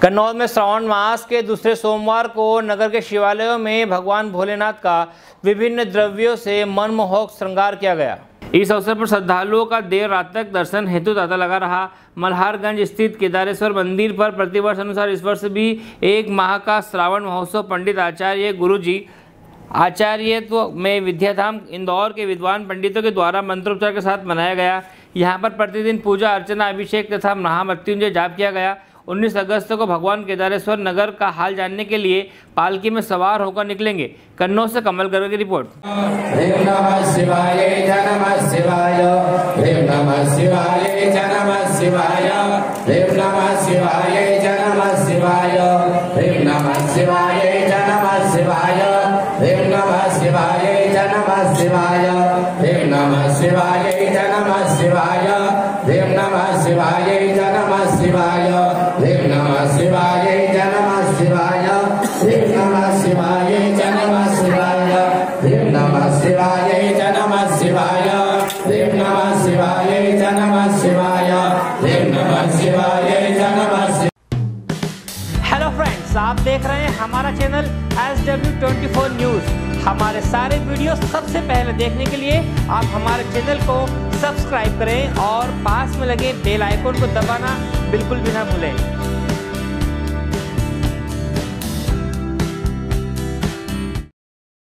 कन्नौज में श्रावण मास के दूसरे सोमवार को नगर के शिवालयों में भगवान भोलेनाथ का विभिन्न द्रव्यों से मनमोहक श्रृंगार किया गया। इस अवसर पर श्रद्धालुओं का देर रात तक दर्शन हेतु तांता लगा रहा। मल्हारगंज स्थित केदारेश्वर मंदिर पर प्रतिवर्ष अनुसार इस वर्ष भी 1 माह का श्रावण महोत्सव पंडित आचार्य गुरुजी आचार्यत्व में विद्याधाम इंदौर के विद्वान पंडितों के द्वारा मंत्रोच्चार के साथ मनाया गया। यहाँ पर प्रतिदिन पूजा अर्चना, अभिषेक तथा महामृत्युंजय जाप किया गया। 19 अगस्त को भगवान केदारेश्वर नगर का हाल जानने के लिए पालकी में सवार होकर निकलेंगे। कन्नौज से कमल गर्ग की रिपोर्ट। ओम नमः शिवाय नमः शिवाय, ओम नमः शिवाय नमः शिवाय, ओम नमः शिवाय नमः शिवाय, ओम नमः शिवाय नमः शिवाय, ओम नमः शिवाय नमः शिवाय, ओम नमः शिवाय नमः शिवाय, ओम नमः शिवाय नमः शिवाय, ओम नमः शिवाय नमः शिवाय, ओम नमः शिवाय नमः शिवाय, ओम नमः शिवाय नमः शिवाय, ओम नमः शिवाय नमः शिवाय, ओम नमः शिवाय नमः शिवाय। हेलो फ्रेंड्स, आप देख रहे हैं हमारा चैनल SW24 न्यूज़। हमारे सारे वीडियो सबसे पहले देखने के लिए आप हमारे चैनल को सब्सक्राइब करें और पास में लगे बेल आइकन को दबाना बिल्कुल भी ना भूलें।